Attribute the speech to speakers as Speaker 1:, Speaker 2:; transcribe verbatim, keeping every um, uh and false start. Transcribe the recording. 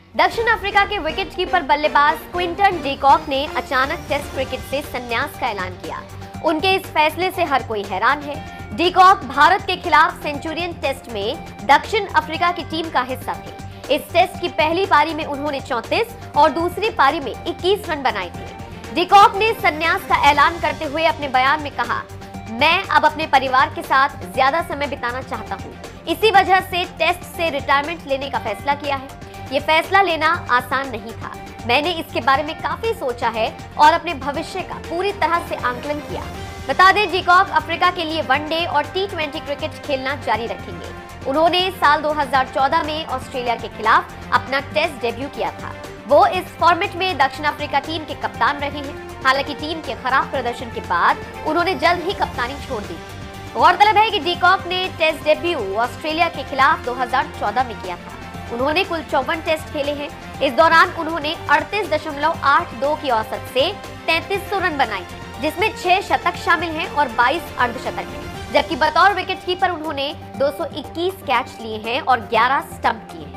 Speaker 1: दक्षिण अफ्रीका के विकेटकीपर बल्लेबाज क्विंटन डीकॉक ने अचानक टेस्ट क्रिकेट से संन्यास का ऐलान किया। उनके इस फैसले से हर कोई हैरान है। डीकॉक भारत के खिलाफ सेंचुरियन टेस्ट में दक्षिण अफ्रीका की टीम का हिस्सा थे। इस टेस्ट की पहली पारी में उन्होंने चौंतीस और दूसरी पारी में इक्कीस रन बनाए थे। डीकॉक ने संन्यास का ऐलान करते हुए अपने बयान में कहा, मैं अब अपने परिवार के साथ ज्यादा समय बिताना चाहता हूँ। इसी वजह से टेस्ट से रिटायरमेंट लेने का फैसला किया है। ये फैसला लेना आसान नहीं था। मैंने इसके बारे में काफी सोचा है और अपने भविष्य का पूरी तरह से आंकलन किया। बता दें, डीकॉक अफ्रीका के लिए वनडे और टी ट्वेंटी क्रिकेट खेलना जारी रखेंगे। उन्होंने साल दो हज़ार चौदह में ऑस्ट्रेलिया के खिलाफ अपना टेस्ट डेब्यू किया था। वो इस फॉर्मेट में दक्षिण अफ्रीका टीम के कप्तान रहे हैं। हालांकि टीम के खराब प्रदर्शन के बाद उन्होंने जल्द ही कप्तानी छोड़ दी। गौरतलब है कि डीकॉक ने टेस्ट डेब्यू ऑस्ट्रेलिया के खिलाफ दो हज़ार चौदह में किया था। उन्होंने कुल चौवन टेस्ट खेले हैं। इस दौरान उन्होंने अड़तीस दशमलव आठ दो की औसत से तैंतीस सौ रन बनाए, जिसमें छह शतक शामिल हैं और बाईस अर्धशतक हैं। जबकि बतौर विकेटकीपर उन्होंने दो सौ इक्कीस कैच लिए हैं और ग्यारह स्टंप किए हैं।